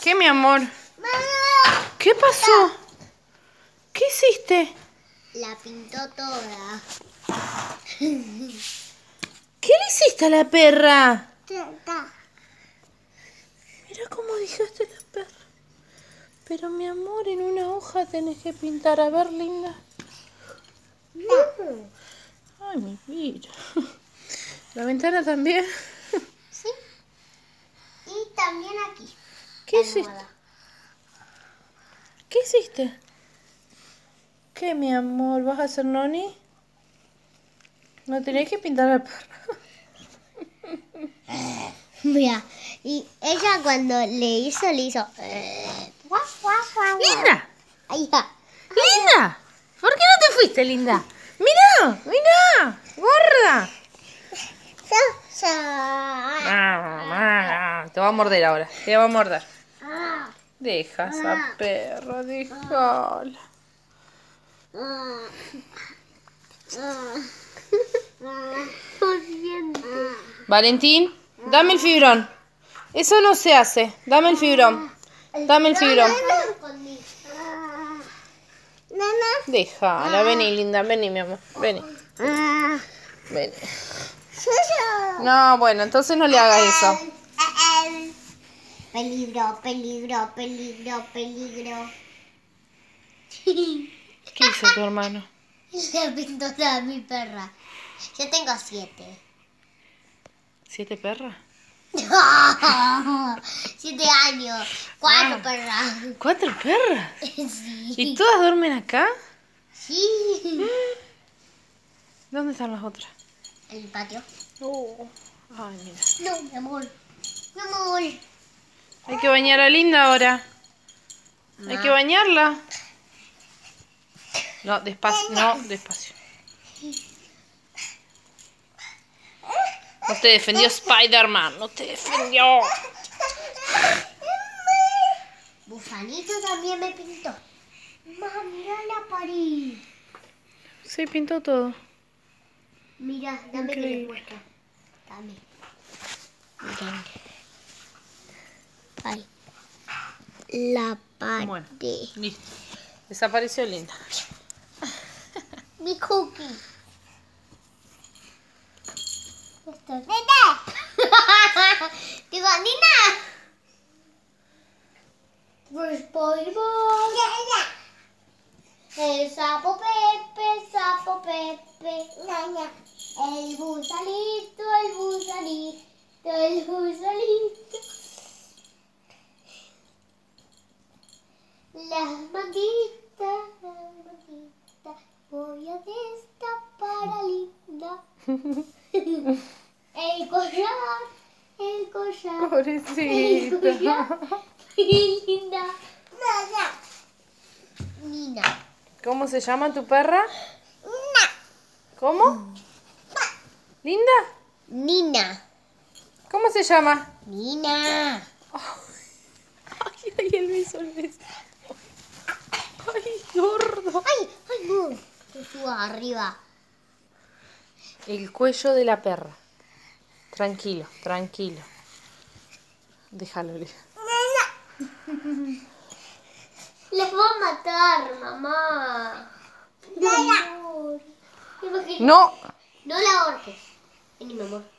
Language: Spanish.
¿Qué, mi amor? ¿Qué pasó? ¿Qué hiciste? La pintó toda. ¿Qué le hiciste a la perra? Mira cómo dejaste la perra. Pero mi amor, en una hoja tenés que pintar. A ver, linda. Ay, mi vida. ¿La ventana también? Sí. Y también aquí. ¿Qué hiciste? ¿Qué hiciste? ¿Qué, mi amor? ¿Vas a hacer noni? No tenés que pintar a la perra. Mira, y ella cuando le hizo. ¡Linda! Ahí va. ¡Linda! ¿Por qué no te fuiste, linda? ¡Mira! ¡Mira! ¡Gorda! Te va a morder ahora. Te va a morder. Deja esa perra, déjala. Valentín, dame el fibrón. Eso no se hace. Dame el fibrón. Dame el fibrón. Déjala, vení, linda, vení, mi amor. Vení. Vení. No, bueno, entonces no le hagas eso. Peligro, peligro, peligro, peligro. ¿Qué hizo tu hermano? Se pintó toda mi perra. Yo tengo 7. ¿7 perras? 7 años. 4 perras. ¿4 perras? Sí. ¿Y todas duermen acá? Sí. ¿Dónde están las otras? En el patio. Oh. Ay, mira. No, mi amor. Mi amor. Hay que bañar a Linda ahora. Hay que bañarla. No, despacio. No, despacio. No te defendió Spider-Man. No te defendió. Bufanito también me pintó. Mamá, mira la pared. Sí, pintó todo. Mira, dame que Increíble. le muestra. Dame. Miren. Ay. La pared. Bueno, listo. Desapareció Linda. Mi cookie. Esto. ¡Nena! Digo, Nina. SpongeBob. El sapo Pepe, sapo Pepe. El gusanito, el gusanito, el gusanito. Las manditas, voy a destapar a Linda. El collar, el collar. Pobrecita. El collar. Linda. Nina. ¿Cómo se llama tu perra? ¿Cómo? ¿Linda? Nina. ¿Cómo se llama? Nina. Ay, ay, el beso, el beso. Ay, gordo. Ay, ay, no. Te suba arriba. El cuello de la perra. Tranquilo, tranquilo. Déjalo, Les voy a matar, mamá. No. No. No la ahorques. Vení, mi amor.